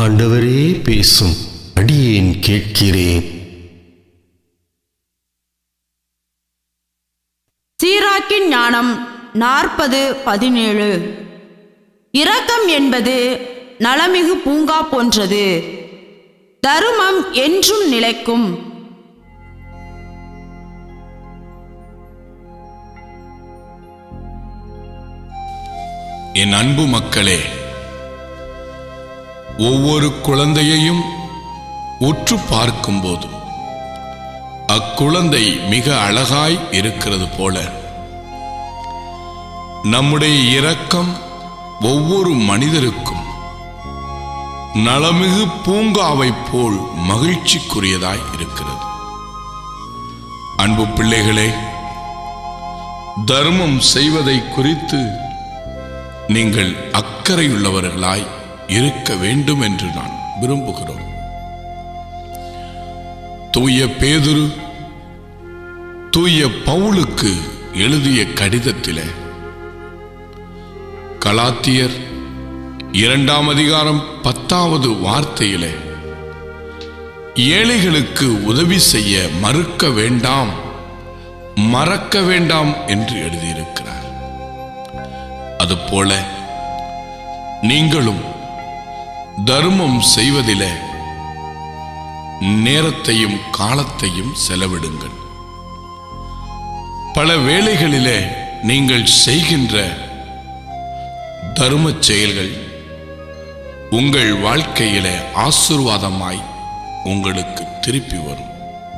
ஆண்டவரே பேசும், அடியேன் கேட்கிறேன். சீராக்கின் ஞானம் 40:17. இரக்கம் என்பது நலமிகு பூங்கா போன்றது, தருமம் என்றும் நிலைக்கும். என் அன்பு மக்களே, ஒவ்வொரு குழந்தையையும் உற்று பார்க்கும்போது அக்குழந்தை மிக அழகாய் இருக்கிறது போல நம்முடைய இரக்கம் ஒவ்வொரு மனிதருக்கும் நலமிகு பூங்காவை போல் மகிழ்ச்சிக்குரியதாய் இருக்கிறது. அன்பு பிள்ளைகளே, தர்மம் செய்வதை குறித்து நீங்கள் அக்கறையுள்ளவர்களாய் இருக்க வேண்டும் என்று நான் விரும்புகிறோம். தூய பேதுரு தூய பவுலுக்கு எழுதிய கடிதத்திலே கலாத்தியர் 2ஆம் அதிகாரம் 10வது வார்த்தையிலே ஏழைகளுக்கு உதவி செய்ய மறுக்க வேண்டாம், மறக்க வேண்டாம் என்று எழுதியிருக்கிறார். அதுபோல நீங்களும் தர்மம் செய்வதிலே நேரத்தையும் காலத்தையும் செலவிடுங்கள். பல வேளைகளிலே நீங்கள் செய்கின்ற தர்ம செயல்கள் உங்கள் வாழ்க்கையிலே ஆசீர்வாதமாய் உங்களுக்கு திருப்பி வரும்.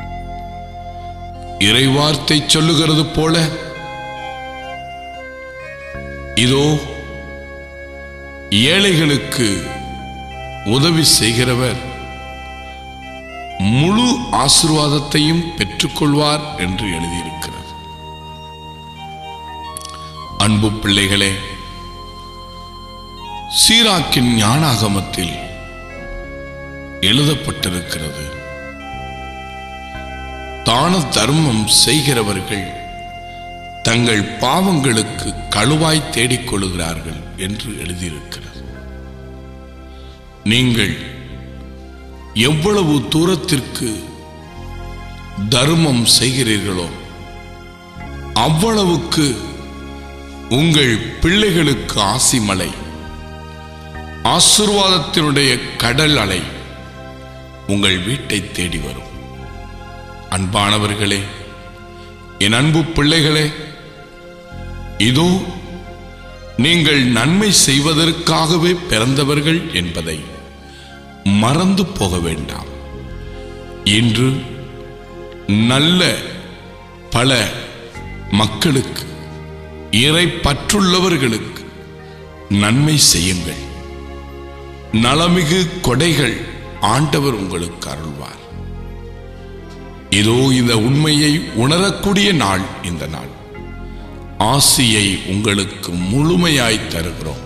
இறைவார்த்தை சொல்லுகிறது போல, இதோ ஏழைகளுக்கு உதவி செய்கிறவர் முழு ஆசீர்வாதத்தையும் பெற்றுக்கொள்வார் என்று எழுதியிருக்கிறது. அன்பு பிள்ளைகளே, சீராக்கின் ஞானாகமத்தில் எழுதப்பட்டிருக்கிறது, தான தர்மம் செய்கிறவர்கள் தங்கள் பாவங்களுக்கு கழுவாய் தேடிக்கொள்கிறார்கள் என்று எழுதியிருக்கிறது. நீங்கள் எவ்வளவு தூரத்திற்கு தர்மம் செய்கிறீர்களோ அவ்வளவுக்கு உங்கள் பிள்ளைகளுக்கு ஆசிமலை, ஆசீர்வாதத்தினுடைய கடல் அலை உங்கள் வீட்டை தேடி வரும். அன்பானவர்களே, என் அன்பு பிள்ளைகளே, இதோ நீங்கள் நன்மை செய்வதற்காகவே பிறந்தவர்கள் என்பதை மறந்து போக வேண்டாம். இன்று நல்ல பல மக்களுக்கு, இறை பற்றுள்ளவர்களுக்கு நன்மை செய்யுங்கள். நலமிகு கொடைகள் ஆண்டவர் உங்களுக்கு அருள்வார். இதோ இந்த உண்மையை உணரக்கூடிய நாள் இந்த நாள். ஆசியை உங்களுக்கு முழுமையாய் தருகிறோம்.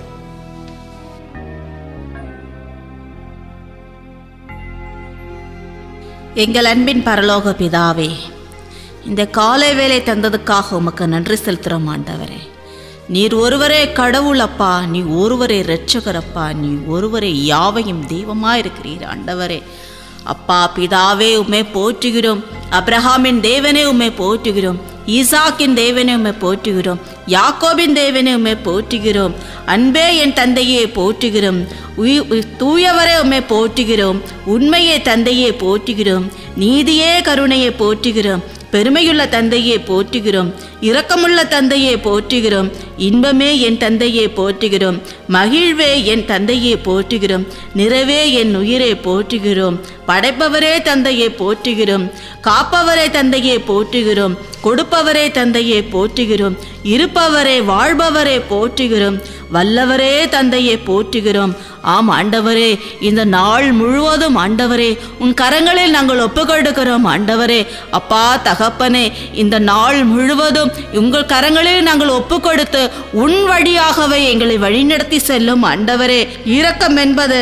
எங்கள் அன்பின் பரலோக பிதாவே, இந்த காலை வேளை தந்ததுக்காக உமக்கு நன்றி செலுத்துகிறோம் ஆண்டவரே. நீர் ஒருவரே கடவுள் அப்பா, நீ ஒருவரே இரட்சகரப்பா, நீ ஒருவரே யாவையும் தெய்வமாக இருக்கிறீர் ஆண்டவரே. அப்பா பிதாவே, உம்மை போற்றுகிறோம். அப்ரஹாமின் தேவனே உம்மை போற்றுகிறோம். ஈசாக்கின் தேவனே உம்மை போற்றுகிறோம். யாக்கோபின் தேவனே உம்மை போற்றுகிறோம். அன்பே என் தந்தையே போற்றுகிறோம். தூயவரே உம்மை போற்றுகிறோம். உண்மையே தந்தையே போற்றுகிறோம். நீதியே கருணையை போற்றுகிறோம். பெருமையுள்ள தந்தையை போற்றுகிறோம். இரக்கமுள்ள தந்தையை போற்றுகிறோம். இன்பமே என் தந்தையை போற்றுகிறோம். மகிழ்வே என் தந்தையை போற்றுகிறோம். நிறைவே என் உயிரை போற்றுகிறோம். படைப்பவரே தந்தையை போற்றுகிறோம். காப்பவரே தந்தையை போற்றுகிறோம். கொடுப்பவரே தந்தையை போற்றுகிறோம். இருப்பவரே வாழ்பவரே போற்றுகிறோம். வல்லவரே தந்தையை போற்றுகிறோம். ஆம் ஆண்டவரே, இந்த நாள் முழுவதும் ஆண்டவரே உன் கரங்களில் நாங்கள் ஒப்புக்கொடுக்கிறோம் ஆண்டவரே. அப்பா தகப்பனே, இந்த நாள் முழுவதும் உங்கள் கரங்களில் நாங்கள் ஒப்புக்கொடுத்து உன் வழியாகவே எங்களை வழிநடத்தி செல்லும் ஆண்டவரே. இரக்கம் என்பது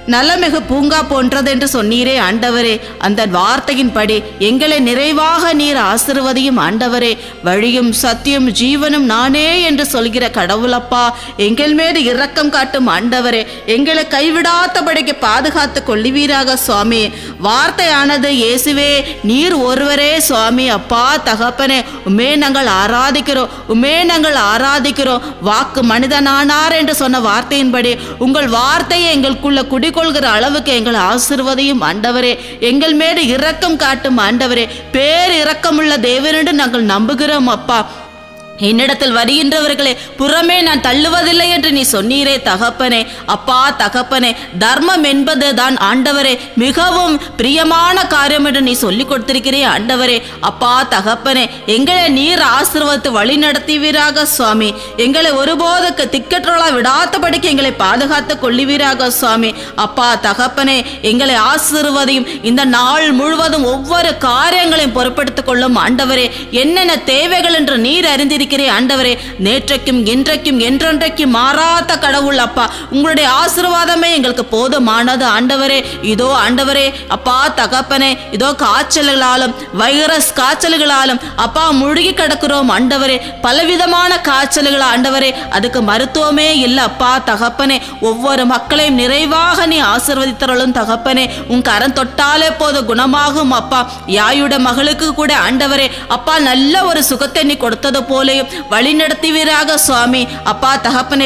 நலமிகு பூங்கா போன்றது என்று சொன்னீரே ஆண்டவரே, அந்த வார்த்தையின்படி எங்களை நிறைவாக நீர் ஆசீர்வதியும் ஆண்டவரே. வழியும் சத்தியம் ஜீவனும் நானே என்று சொல்கிற கடவுளப்பா, எங்கள் மீது இரக்கம் காட்டும் ஆண்டவரே. எங்களை கைவிடாதபடிக்கு பாதுகாத்து கொள்ளுவீராக சுவாமி. வார்த்தையானது இயேசுவே நீர் ஒருவரே சுவாமி. அப்பா தகப்பனே, உமே நாங்கள் ஆராதிக்கிறோம், உமே நாங்கள் ஆராதிக்கிறோம். வாக்கு மனிதனானார் என்று சொன்ன வார்த்தையின்படி உங்கள் வார்த்தையை எங்களுக்குள்ள குடிகொள்கிற அளவுக்கு எங்கள் ஆசீர்வதியும் ஆண்டவரே. எங்கள் மேடு இரக்கம் காட்டும் ஆண்டவரே. பேர் இரக்கமுள்ள தேவனென்று நாங்கள் நம்புகிறோம் அப்பா. என்னிடத்தில் வருகின்றவர்களை புறமே நான் தள்ளுவதில்லை என்று நீ சொன்னீரே தகப்பனே. அப்பா தகப்பனே, தர்மம் என்பது தான் ஆண்டவரே மிகவும் பிரியமான காரியம் என்று நீ சொல்லிக் கொடுத்திருக்கிறே ஆண்டவரே. அப்பா தகப்பனே, எங்களை நீர் ஆசீர்வதித்து வழி நடத்துவீராக சுவாமி. எங்களை ஒருபோதுக்கு திக்கற்றோளா விடாதபடிக்கு எங்களை பாதுகாத்து கொள்ளுவீராக சுவாமி. அப்பா தகப்பனே, எங்களை ஆசீர்வதியும். இந்த நாள் முழுவதும் ஒவ்வொரு காரியங்களையும் பொறுப்படுத்திக் கொள்ளும் ஆண்டவரே. என்னென்ன தேவைகள் என்று நீர் அறிந்திருக்க ஆண்டவரே. நேற்றைக்கும் இன்றைக்கும் என்றென்றைக்கும் மாறாத கடவுள் அப்பா, உங்களுடைய ஆசீர்வாதமே எங்களுக்கு போதுமானது ஆண்டவரே. இதோ ஆண்டவரே அப்பா தகப்பனே, இதோ காய்ச்சல்களாலும் வைரஸ் காய்ச்சல்களாலும் அப்பா முழுகி கிடக்கிறோம் ஆண்டவரே. பலவிதமான காய்ச்சல்கள் ஆண்டவரே, அதுக்கு மருத்துவமே இல்லை அப்பா தகப்பனே. ஒவ்வொரு மக்களையும் நிறைவாக நீ ஆசீர்வதித்தருளும் தகப்பனே. உன் கரம் தொட்டாலே போது குணமாகும் அப்பா. யாயுட மகளுக்கு கூட ஆண்டவரே அப்பா நல்ல ஒரு சுகத்தை நீ கொடுத்தது போலே வழி நடத்துவீராக சுவாமி. அப்பா தகப்பனே,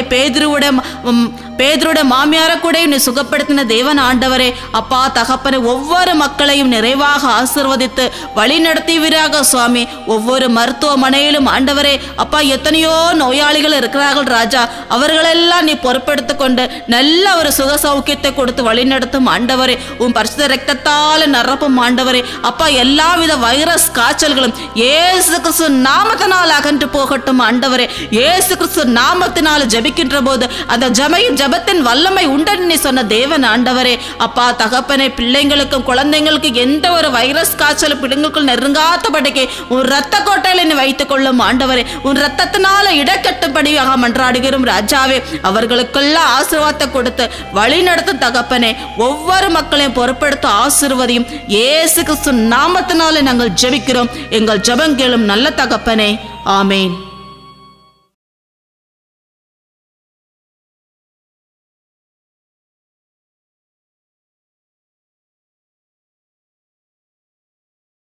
பேதுருடைய மாமியார கூட நீ சுகப்படுத்தின தேவன் ஆண்டவரே. அப்பா தகப்பனே, ஒவ்வொரு மக்களையும் நிறைவாக ஆசீர்வதித்து வழி நடத்துவீராக சுவாமி. ஒவ்வொரு மருத்துவமனையிலும் ஆண்டவரே அப்பா எத்தனையோ நோயாளிகள் இருக்கிறார்கள் ராஜா. அவர்களெல்லாம் நீ பொறுப்பெடுத்து கொண்டு நல்ல ஒரு சுக சௌக்கியத்தை கொடுத்து வழி நடத்தும் ஆண்டவரே. உன் பரிசுத்த இரத்தத்தால் நிரப்பும் ஆண்டவரே. அப்பா எல்லாவித வைரஸ் காய்ச்சல்களும் இயேசு கிறிஸ்து நாமத்தினால் அகன்று போகட்டும் ஆண்டவரே. இயேசு கிறிஸ்து நாமத்தினால் ஜெபிக்கின்ற போது அந்த ஜபத்தின் வல்லமை உண்டன்னு நீ சொன்ன தேவன் ஆண்டவரே. அப்பா தகப்பனே, பிள்ளைங்களுக்கும் குழந்தைங்களுக்கும் எந்த ஒரு வைரஸ் காய்ச்சல் பிள்ளைங்களுக்குள் நெருங்காதபடிக்கு உன் ரத்த கோட்டையில நீ வைத்துக் கொள்ளும் ஆண்டவரே. உன் ரத்தத்தினால இடக்கட்டும்படியாக மன்றாடுகிறோம் ராஜாவே. அவர்களுக்கெல்லாம் ஆசீர்வாதத்தை கொடுத்து வழி நடத்தும் தகப்பனே. ஒவ்வொரு மக்களையும் பொறுப்பெடுத்து ஆசீர்வதியும். இயேசு கிறிஸ்து நாமத்தினாலே நாங்கள் ஜெபிக்கிறோம். எங்கள் ஜெபம் கேளும் நல்ல தகப்பனே. ஆமேன்.